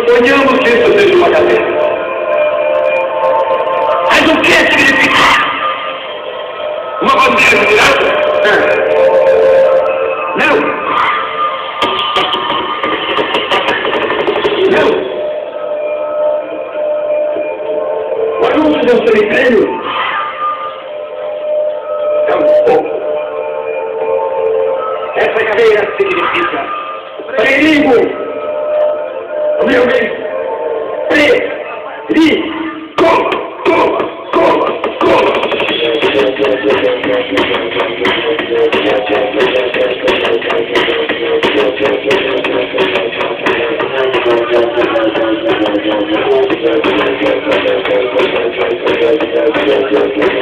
Suponhamos que isso seja uma cadeia. Mas o que significa? Uma bandeira virada? Não. Não. O anúncio de um cemitério? Tampouco. Essa cadeira significa perigo. Meu bem. Perigo.